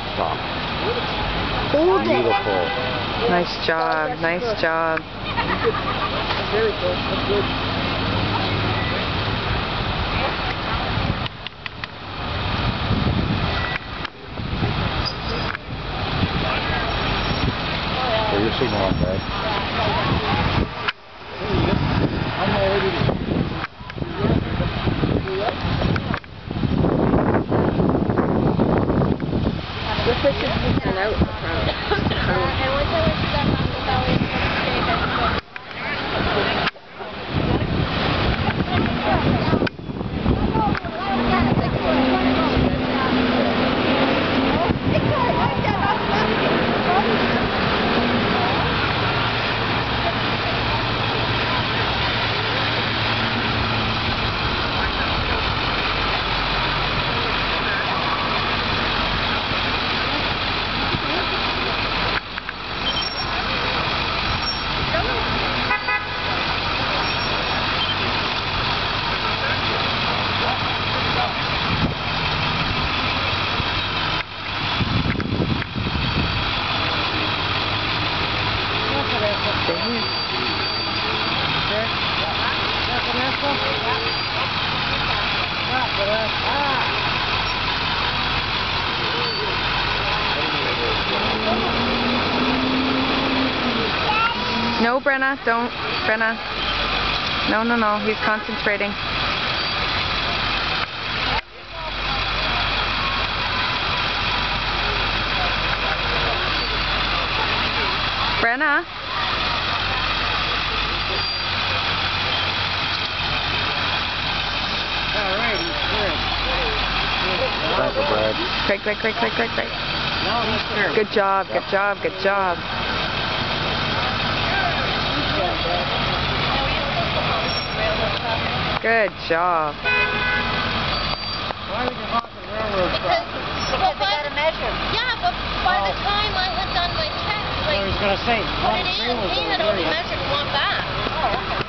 top. Hold it. Beautiful. Nice job. Nice job. Very good. That's good. So your signal on, Brad. I'm all ready to... This is just pull out No, Brenna, don't. Brenna. No, no, no. He's concentrating. Brenna. Thank you, Brad. Great, great, great, great, great, great. No, that's fair. Good job, good job, good job. Good job. Why would you hop the railroad crossing? Because they got to measure. Yeah, but by the time I had done my check, I was going to say, put it in, he had only measured one back. Oh, okay.